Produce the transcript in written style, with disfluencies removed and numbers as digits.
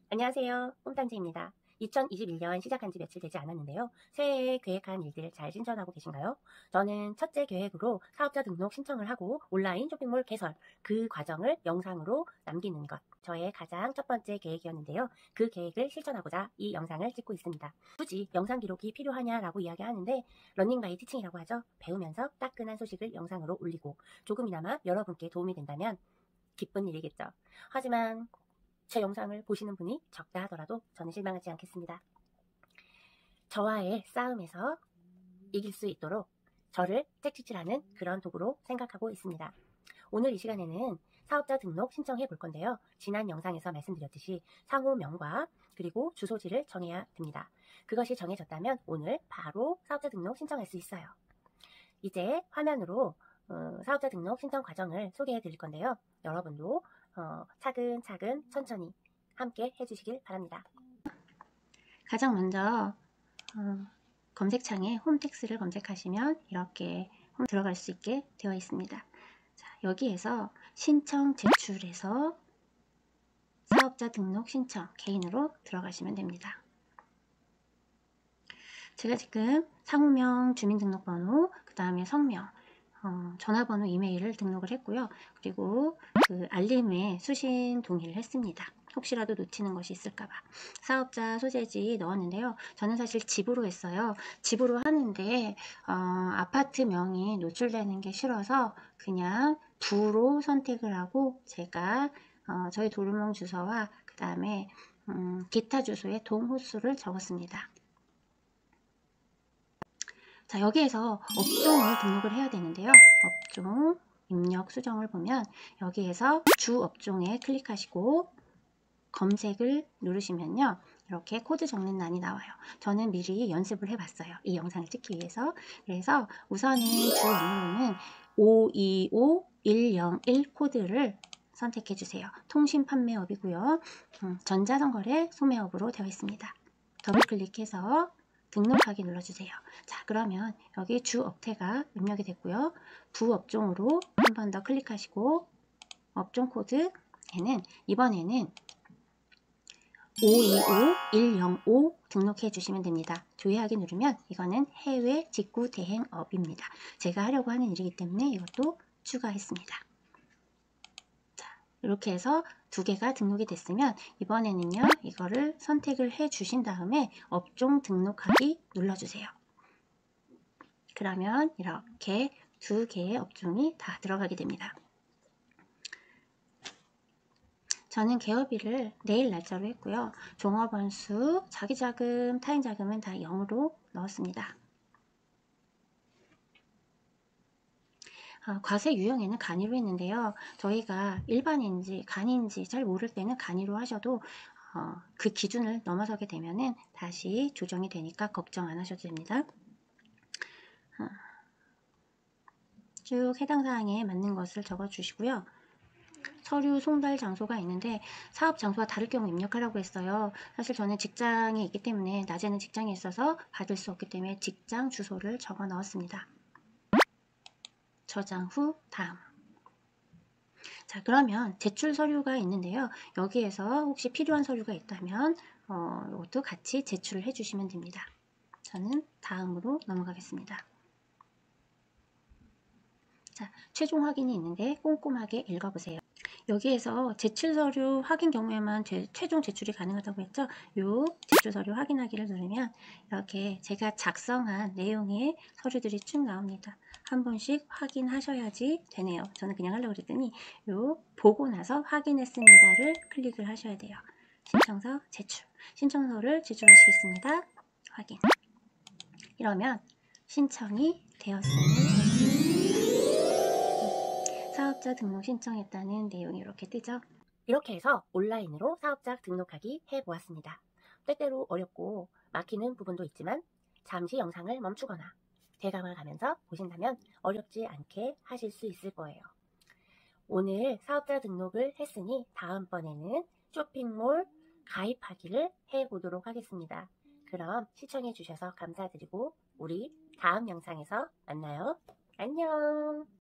안녕하세요. 홈딴지입니다. 2021년 시작한 지 며칠 되지 않았는데요. 새해에 계획한 일들 잘 실천하고 계신가요? 저는 첫째 계획으로 사업자 등록 신청을 하고 온라인 쇼핑몰 개설, 그 과정을 영상으로 남기는 것. 저의 가장 첫 번째 계획이었는데요. 그 계획을 실천하고자 이 영상을 찍고 있습니다. 굳이 영상 기록이 필요하냐라고 이야기하는데 러닝 바이 티칭이라고 하죠. 배우면서 따끈한 소식을 영상으로 올리고 조금이나마 여러분께 도움이 된다면 기쁜 일이겠죠. 하지만 제 영상을 보시는 분이 적다 하더라도 저는 실망하지 않겠습니다. 저와의 싸움에서 이길 수 있도록 저를 책찍질하는 그런 도구로 생각하고 있습니다. 오늘 이 시간에는 사업자 등록 신청해 볼 건데요. 지난 영상에서 말씀드렸듯이 상호명과 그리고 주소지를 정해야 됩니다. 그것이 정해졌다면 오늘 바로 사업자 등록 신청할 수 있어요. 이제 화면으로 사업자 등록 신청 과정을 소개해 드릴 건데요. 여러분도 차근차근 천천히 함께 해주시길 바랍니다. 가장 먼저 검색창에 홈택스를 검색하시면 이렇게 들어갈 수 있게 되어 있습니다. 자, 여기에서 신청 제출해서 사업자 등록 신청 개인으로 들어가시면 됩니다. 제가 지금 상호명, 주민등록번호, 그 다음에 성명, 전화번호, 이메일을 등록을 했고요. 그리고 그 알림에 수신 동의를 했습니다. 혹시라도 놓치는 것이 있을까봐. 사업자 소재지 넣었는데요. 저는 사실 집으로 했어요. 집으로 하는데 아파트명이 노출되는 게 싫어서 그냥 부로 선택을 하고 제가 저희 도루묵 주소와 그 다음에 기타 주소의 동호수를 적었습니다. 자, 여기에서 업종을 등록을 해야 되는데요. 업종 입력 수정을 보면 여기에서 주 업종에 클릭하시고 검색을 누르시면요. 이렇게 코드 적는欄이 나와요. 저는 미리 연습을 해봤어요. 이 영상을 찍기 위해서. 그래서 우선은 주 업무는 525101 코드를 선택해 주세요. 통신 판매업이고요. 전자선거래 소매업으로 되어 있습니다. 더블 클릭해서 등록하기 눌러주세요. 자, 그러면 여기 주 업태가 입력이 됐고요. 부업종으로 한 번 더 클릭하시고 업종 코드에는 이번에는 525105 등록해 주시면 됩니다. 조회하기 누르면 이거는 해외 직구 대행업입니다. 제가 하려고 하는 일이기 때문에 이것도 추가했습니다. 자, 이렇게 해서 두 개가 등록이 됐으면 이번에는요, 이거를 선택을 해 주신 다음에 업종 등록하기 눌러주세요. 그러면 이렇게 두 개의 업종이 다 들어가게 됩니다. 저는 개업일을 내일 날짜로 했고요. 종업원수, 자기자금, 타인자금은 다 0으로 넣었습니다. 과세 유형에는 간이로 했는데요. 저희가 일반인지 간인지 잘 모를 때는 간이로 하셔도 그 기준을 넘어서게 되면은 다시 조정이 되니까 걱정 안 하셔도 됩니다. 쭉 해당 사항에 맞는 것을 적어 주시고요. 서류 송달 장소가 있는데 사업 장소와 다를 경우 입력하라고 했어요. 사실 저는 직장에 있기 때문에 낮에는 직장에 있어서 받을 수 없기 때문에 직장 주소를 적어 넣었습니다. 저장 후 다음. 자, 그러면 제출 서류가 있는데요. 여기에서 혹시 필요한 서류가 있다면 이것도 같이 제출을 해주시면 됩니다. 저는 다음으로 넘어가겠습니다. 자, 최종 확인이 있는데 꼼꼼하게 읽어보세요. 여기에서 제출 서류 확인 경우에만 최종 제출이 가능하다고 했죠. 요 제출 서류 확인하기를 누르면 이렇게 제가 작성한 내용의 서류들이 쭉 나옵니다. 한 번씩 확인하셔야지 되네요. 저는 그냥 하려고 그랬더니 요 보고 나서 확인했습니다를 클릭을 하셔야 돼요. 신청서 제출. 신청서를 제출하시겠습니다. 확인. 이러면 신청이 되었음을 사업자 등록 신청했다는 내용이 이렇게 뜨죠. 이렇게 해서 온라인으로 사업자 등록하기 해보았습니다. 때때로 어렵고 막히는 부분도 있지만 잠시 영상을 멈추거나 되감아 가면서 보신다면 어렵지 않게 하실 수 있을 거예요. 오늘 사업자 등록을 했으니 다음번에는 쇼핑몰 가입하기를 해보도록 하겠습니다. 그럼 시청해 주셔서 감사드리고 우리 다음 영상에서 만나요. 안녕.